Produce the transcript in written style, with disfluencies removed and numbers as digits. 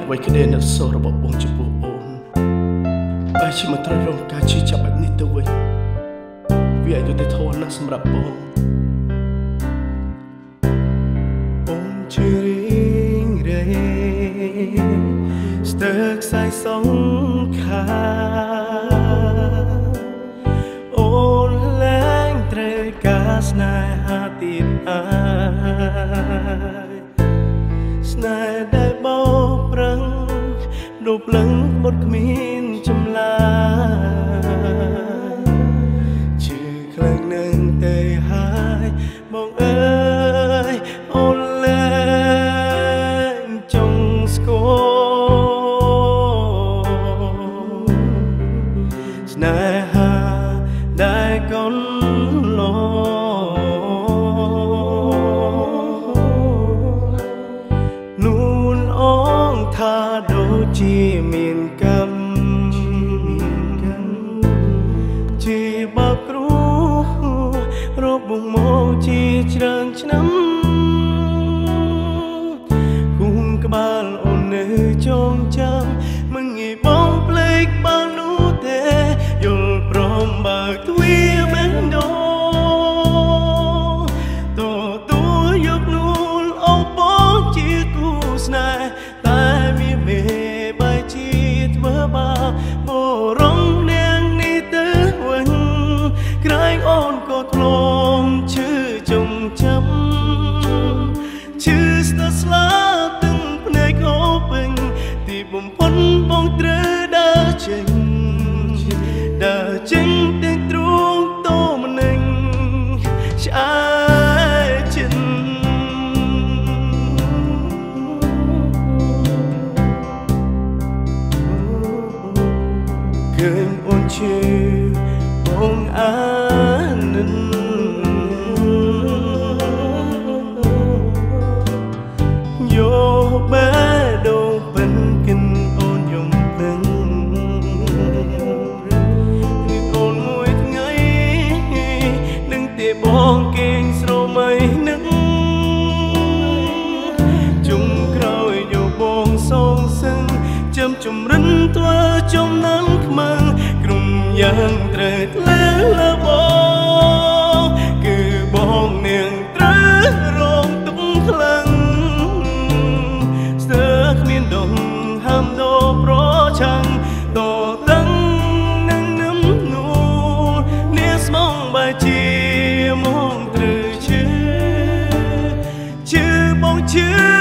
អ្វីក្តីនៅសោរបស់បងចំពោះអូនបែរជាមកត្រូវរងការឈឺចាប់បែបនេះទៅវិញវាអយុត្តិធម៌ណាស់សម្រាប់បងអូនជឿរីងរេស្ទើរខ្សែសងខាអូនលែងត្រូវការស្នេហាទៀតហើយស្នេហ៍ដែលបោកប្រឹងរូបលឹងមុតគ្មានចម្លាជឿខ្លាំងនឹងទេហើយបងអើយអូនលែងចង់ស្គាល់ស្នេហាដែលកូនឡនួនអងថាដូចជាមានកម្មជាបាក់គ្រូរបងមកជាច្រើនឆ្នាំគុំក្បាលអូននៅចងចាំមិនងាយបងភ្លេចបាននោះទេយល់ព្រមបើកទ្វារមែនដោយកនួនអូបងជាគូស្នេហ៍តែមានមេបែជាធ្វើបាបបរំនាងនេះទៅវិញក្រែងអូនក៏ធ្លាប់ឈឺចងចាំឈឺស្ទើរស្លាប់ទាំងភ្នែកអូពេញទីបំផុតបងត្រូវដើរចេញទាំងទ្រូងតោម្នេញឆ្អែតចិត្តឃើញអូនឈឺបងអានិនយកបេះដូងបិនកិនអូនយំភ្លឹងគឺអូនមួយថ្ងៃនឹងទេបងគេងស្រមៃនឹងជុំក្រោយយកបងសងសឹងចាំជំរិនធ្វើចំណងខ្មៅក្រុមយ៉ាងត្រូវលើបងគឺបងនាងត្រូវរងទុកខ្លាំងស្ទើរគ្មានដងហាមដោប្រឆាំងតតឹងនឹងនឹមនួននាស្មងបែជាមកត្រូវឈឺបងឈឺ